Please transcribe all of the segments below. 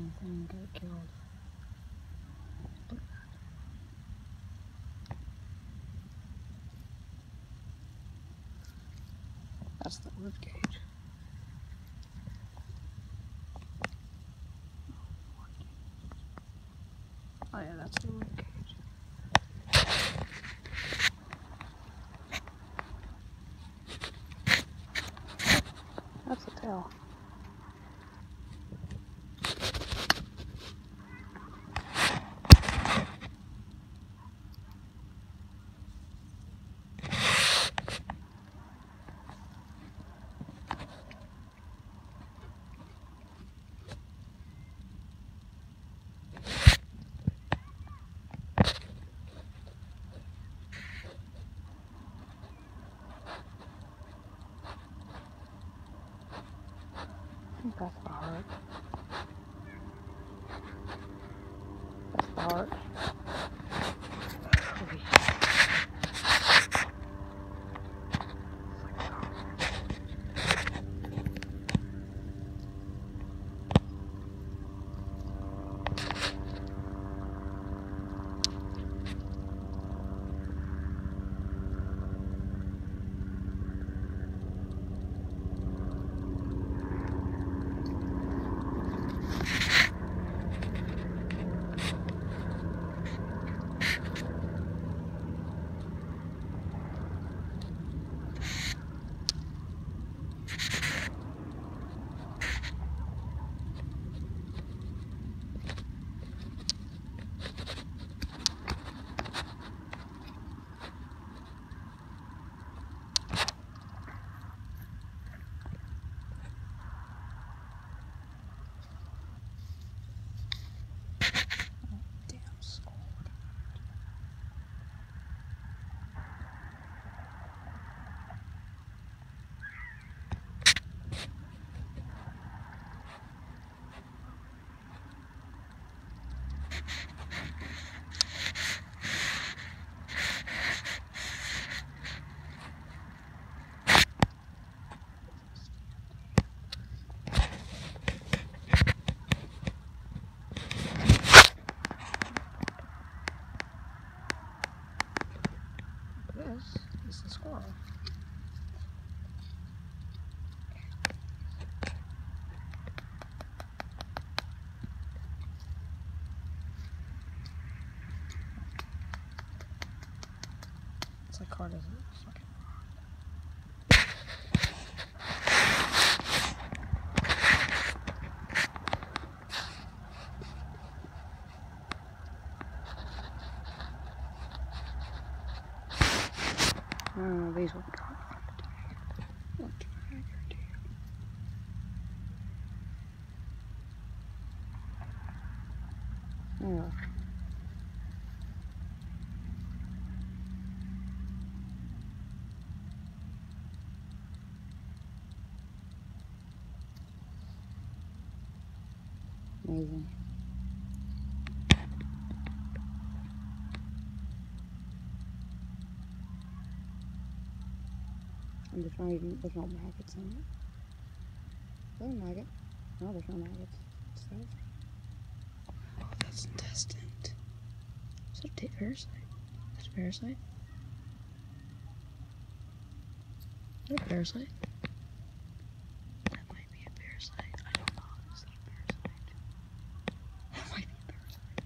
thing got killed. That's the rib cage. Oh yeah, that's the rib cage. That's the tail. I think that's the heart. That's the heart. This is the squirrel. It's like hard as it fucking. I don't know, these will be gone. What tiger do you? Yeah. Amazing. And there's no maggots in it. Is that a maggot? No, there's no maggots. What's that? Oh, that's intestine. Is that a parasite? That's a parasite? Is that a parasite? That might be a parasite. I don't know. Is that a parasite? That might be a parasite.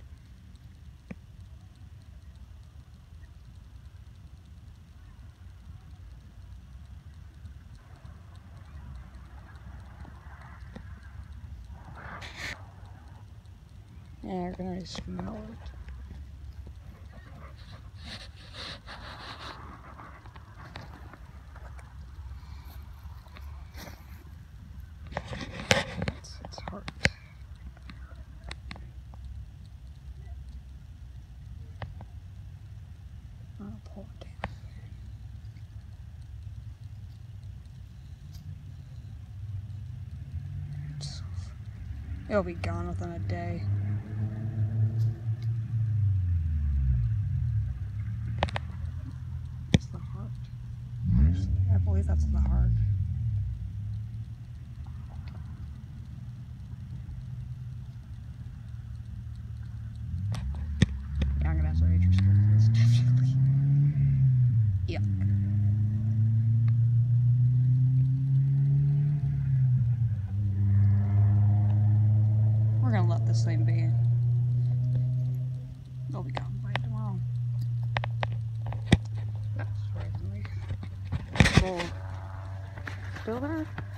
Yeah, I can already smell it. It's hard. I'll pull it down. It'll be gone within a day. It's the heart. I believe that's the heart. Yep. We're gonna let this thing be. They'll be gone by tomorrow. That's surprisingly. Oh. Still there?